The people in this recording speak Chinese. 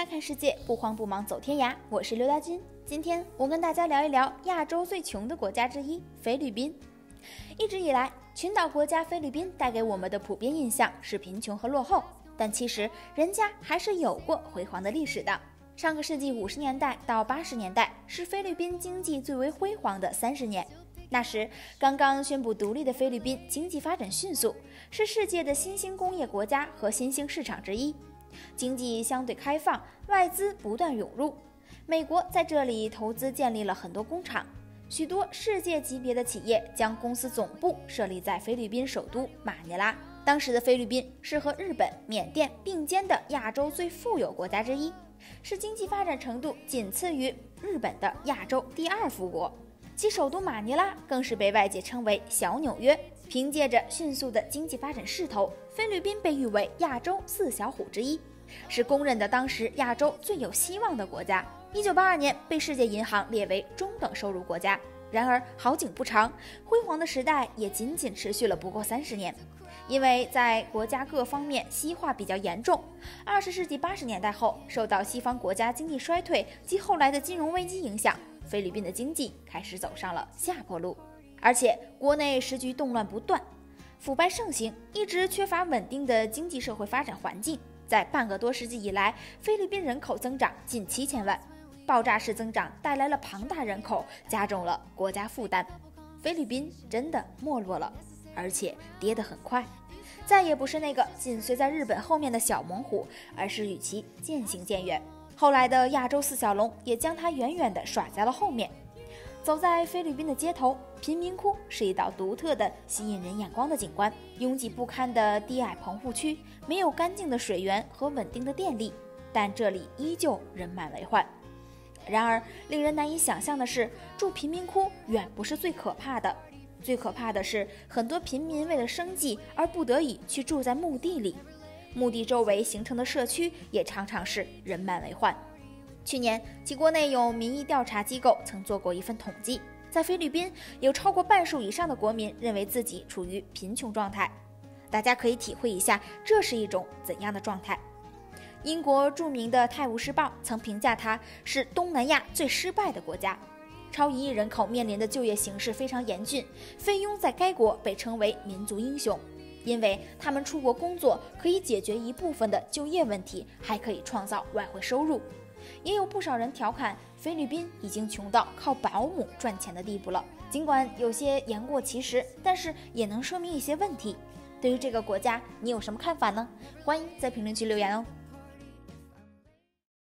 来看世界，不慌不忙走天涯。我是刘大军，今天我跟大家聊一聊亚洲最穷的国家之一——菲律宾。一直以来，群岛国家菲律宾带给我们的普遍印象是贫穷和落后，但其实人家还是有过辉煌的历史的。上个世纪50年代到80年代是菲律宾经济最为辉煌的30年。那时，刚刚宣布独立的菲律宾经济发展迅速，是世界的新兴工业国家和新兴市场之一。经济相对开放，外资不断涌入，美国在这里投资建立了很多工厂，许多世界级别的企业将公司总部设立在菲律宾首都马尼拉。当时的菲律宾是和日本、缅甸并肩的亚洲最富有国家之一，是经济发展程度仅次于日本的亚洲第2富国。其首都马尼拉更是被外界称为小纽约。凭借着迅速的经济发展势头，菲律宾被誉为亚洲4小虎之一，是公认的当时亚洲最有希望的国家。1982年被世界银行列为中等收入国家。然而好景不长，辉煌的时代也仅仅持续了不过30年。因为在国家各方面西化比较严重，20世纪80年代后，受到西方国家经济衰退及后来的金融危机影响，菲律宾的经济开始走上了下坡路。而且国内时局动乱不断，腐败盛行，一直缺乏稳定的经济社会发展环境。在半个多世纪以来，菲律宾人口增长近7000万，爆炸式增长带来了庞大人口，加重了国家负担。菲律宾真的没落了，而且跌得很快，再也不是那个紧随在日本后面的小猛虎，而是与其渐行渐远。后来的亚洲4小龙也将它远远地甩在了后面。走在菲律宾的街头，贫民窟是一道独特的吸引人眼光的景观。拥挤不堪的低矮棚户区，没有干净的水源和稳定的电力，但这里依旧人满为患。然而令人难以想象的是，住贫民窟远不是最可怕的，最可怕的是很多平民为了生计而不得已去住在墓地里，墓地周围形成的社区也常常是人满为患。去年，其国内有民意调查机构曾做过一份统计，在菲律宾有超过半数以上的国民认为自己处于贫穷状态。大家可以体会一下，这是一种怎样的状态。英国著名的《泰晤士报》曾评价它是东南亚最失败的国家，超1亿人口面临的就业形势非常严峻，菲佣在该国被称为民族英雄，因为他们出国工作可以解决一部分的就业问题，还可以创造外汇收入。也有不少人调侃菲律宾已经穷到靠保姆赚钱的地步了。尽管有些言过其实，但是也能说明一些问题。对于这个国家，你有什么看法呢？欢迎在评论区留言哦。